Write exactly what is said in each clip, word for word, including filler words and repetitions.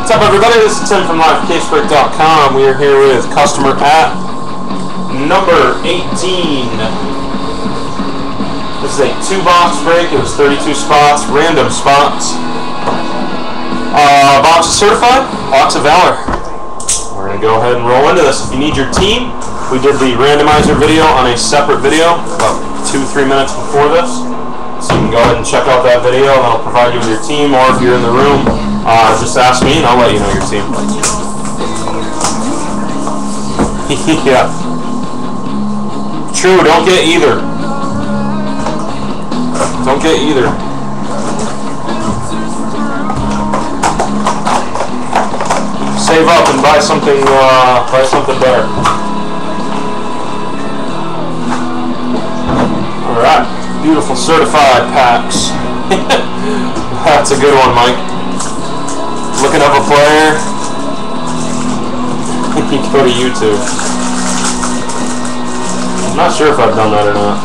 What's up, everybody? This is Tim from live case break dot com. We are here with customer at number eighteen. This is a two-box break. It was thirty-two spots, random spots. Uh, box is certified. Box of Valor. We're going to go ahead and roll into this. If you need your team, we did the randomizer video on a separate video about two, three minutes before this. So you can go ahead and check out that video, and that'll provide you with your team, or if you're in the room, uh, just ask me and I'll let you know your team. Yeah. True, don't get either. Don't get either. Save up and buy something, uh, buy something better. Alright. Beautiful certified packs. That's a good one, Mike. Looking up a player. You go to YouTube. I'm not sure if I've done that or not.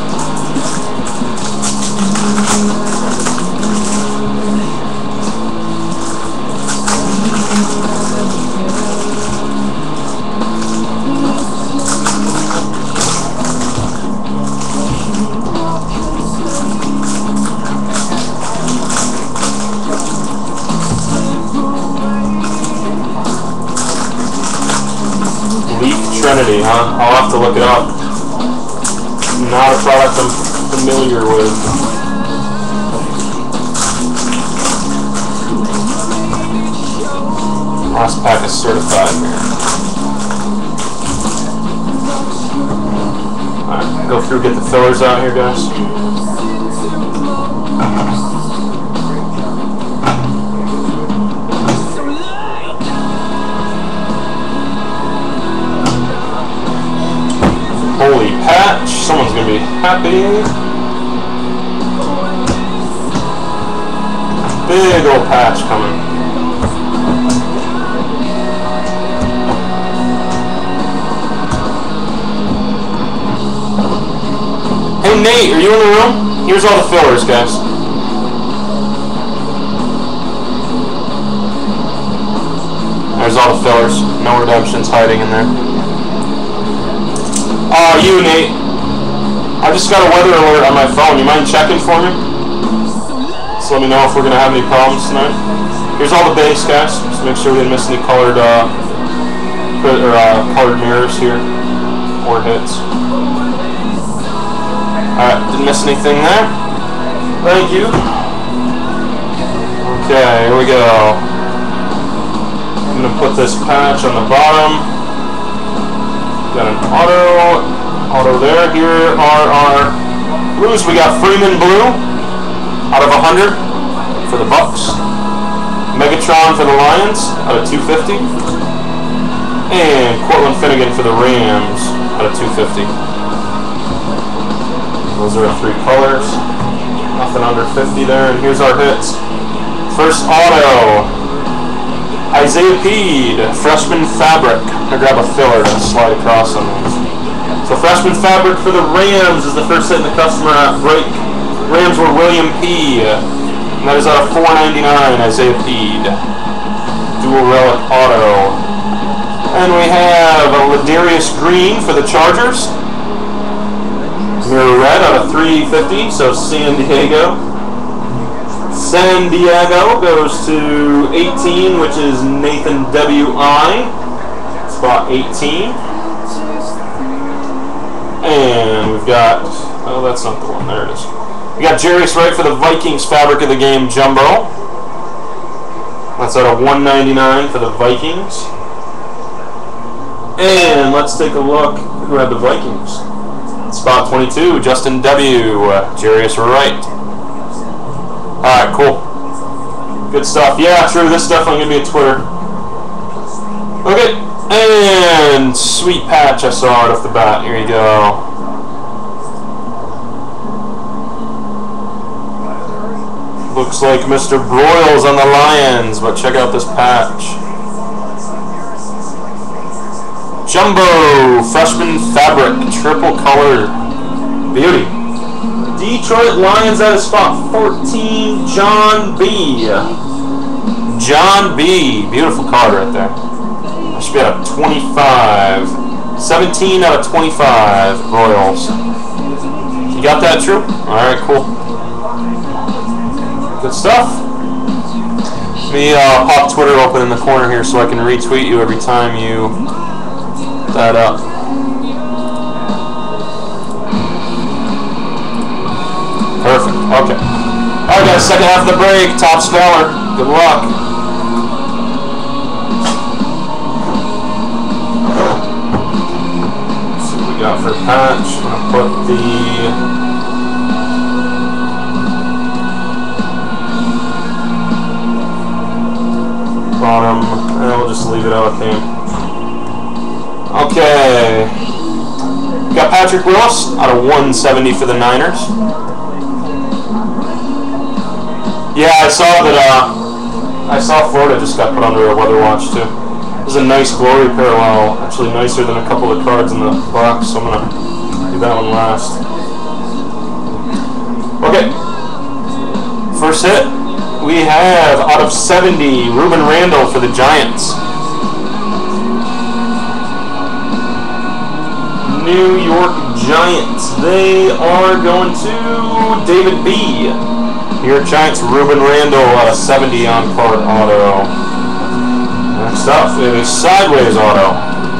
Trinity, huh? I'll have to look it up. Not a product I'm familiar with. Last pack is certified here. Alright, go through, get the fillers out here, guys. Holy patch, someone's gonna be happy. Big old patch coming. Hey Nate, are you in the room? Here's all the fillers, guys. There's all the fillers. No redemptions hiding in there. Oh, you, Nate. I just got a weather alert on my phone. You mind checking for me? Just let me know if we're going to have any problems tonight. Here's all the base, guys. Just make sure we didn't miss any colored, uh, or, uh, colored mirrors here. Or hits. Alright, didn't miss anything there. Thank you. Okay, here we go. I'm going to put this patch on the bottom. Got an auto, auto there. Here are our blues. We got Freeman blue out of one hundred for the Bucks. Megatron for the Lions out of two fifty. And Cortland Finnegan for the Rams out of two fifty. Those are our three colors. Nothing under fifty there. And here's our hits. First auto. Isaiah Peed, freshman fabric. I'm gonna grab a filler and slide across on these. So freshman fabric for the Rams is the first hit in the customer at break. Rams were William P. And that is out of four ninety-nine, Isaiah Peed. Dual relic auto. And we have a Ladarius Green for the Chargers. Mirror red out of three fifty, so San Diego. San Diego goes to eighteen, which is Nathan W I, spot eighteen. And we've got, oh, that's not the one, there it is. We got Jarius Wright for the Vikings fabric of the game jumbo. That's out of one ninety-nine for the Vikings. And let's take a look who had the Vikings. Spot twenty-two, Justin W, uh, Jarius Wright. Alright, cool. Good stuff. Yeah, true. This is definitely going to be a Twitter. Okay. And sweet patch I saw right off the bat. Here you go. Looks like Mister Broyles on the Lions, but check out this patch. Jumbo freshman fabric, triple color. Beauty. Detroit Lions at a spot fourteen, John B. John B. Beautiful card right there. That should be out of twenty-five. seventeen out of twenty-five Royals. You got that, True? Alright, cool. Good stuff. Let me uh, pop Twitter open in the corner here so I can retweet you every time you put that up. Perfect. Okay. Alright guys, second half of the break. Topps Valor. Good luck. Let's see what we got for a patch. I'm going to put the bottom, and we'll just leave it out there. Okay. Got Patrick Willis out of one seventy for the Niners. Yeah, I saw that, uh, I saw Florida just got put under a weather watch, too. This is a nice glory parallel, actually nicer than a couple of cards in the box, so I'm going to do that one last. Okay. First hit, we have, out of seventy, Ruben Randall for the Giants. New York Giants, they are going to David B. New York Giants, Ruben Randall, out of seventy on card auto. Next up is Sideways auto.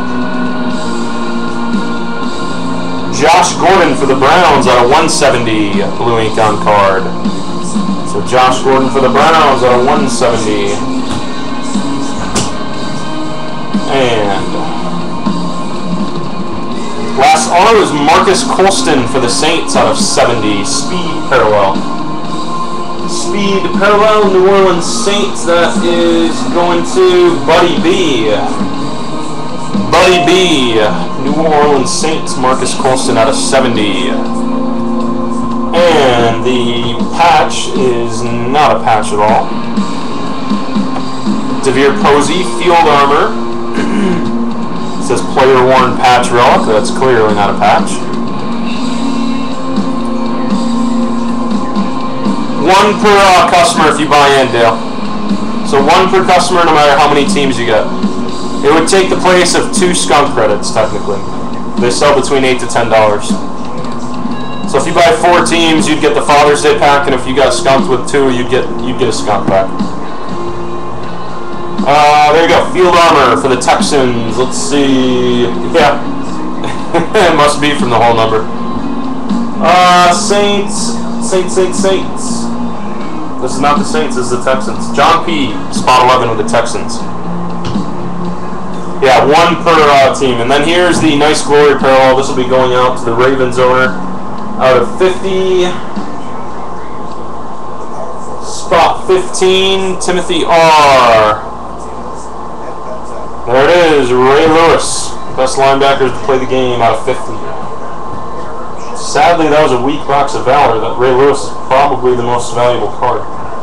Josh Gordon for the Browns, out of one seventy, blue ink on card. So Josh Gordon for the Browns, out of one seventy. And last auto is Marcus Colston for the Saints, out of seventy, speed parallel. Speed parallel, New Orleans Saints, that is going to Buddy B. Buddy B. New Orleans Saints, Marcus Colston out of seventy. And the patch is not a patch at all. Devere Posey, Field Armor. It says player worn patch relic, that's clearly not a patch. One per uh, customer if you buy in, Dale. So one per customer no matter how many teams you get. It would take the place of two skunk credits, technically. They sell between eight to ten dollars. So if you buy four teams, you'd get the Father's Day pack, and if you got skunked with two, you'd get you'd get a skunk pack. Uh, there you go. Field Armor for the Texans. Let's see. Yeah. It must be from the whole number. Uh, Saints. Saints, Saints, Saints. This is not the Saints, this is the Texans. John P. Spot eleven with the Texans. Yeah, one per uh, team. And then here's the nice glory parallel. This will be going out to the Ravens owner. Out of fifty. Spot fifteen, Timothy R. There it is, Ray Lewis. Best linebackers to play the game out of fifty. Sadly, that was a weak box of Valor. That Ray Lewis is probably the most valuable card.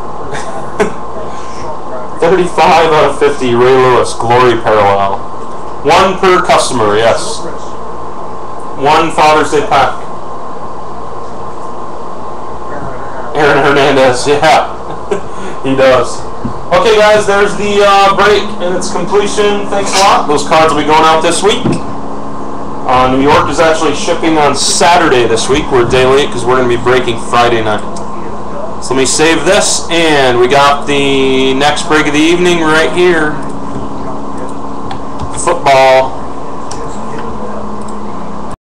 thirty-five out of fifty, Ray Lewis, glory parallel. One per customer, yes. One Father's Day pack. Aaron Hernandez, yeah. He does. Okay, guys, there's the uh, break and its completion. Thanks a lot. Those cards will be going out this week. Uh, New York is actually shipping on Saturday this week. We're a day late because we're going to be breaking Friday night. So let me save this, and we got the next break of the evening right here.